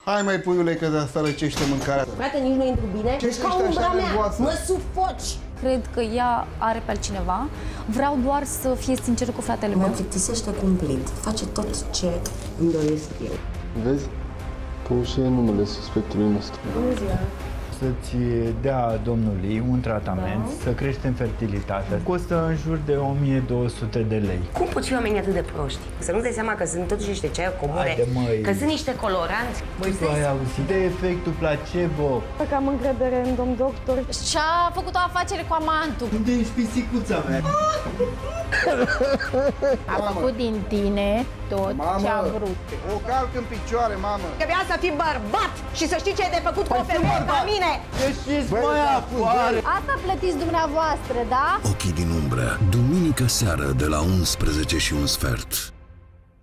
Hai mai puiule că asta răcește mâncarea. Frate, nici nu intru bine. Ce Ca umbra mea, nervoasă? mă sufoci. Cred că ea are pe altcineva. Vreau doar să fie sinceră cu fratele meu. Mă plictisește cumplit. Face tot ce îmi doresc eu. Vezi? Că și e numele suspectului nostru. Să-ți dea domnului un tratament, să creștem fertilitatea. Costă în jur de 1200 de lei. Cum pot fi oamenii atât de proști? Să nu-ți dai seama că sunt totuși niște ceaiuri comune, Haide, măi. că sunt niște coloranți. Băi, tu ai auzit de efectul placebo? Că am încredere în domn doctor. Și-a făcut o afacere cu amantul. Unde ești pisicuța mea? A făcut din tine tot ce a vrut. O calc în picioare, mamă. Trebuia să fii bărbat și să știi ce ai de făcut cu o femeie ca mine. Ieșiți, mai afară! Asta plătiți dumneavoastră, da? Ochii din umbră, duminică seară de la 11:01.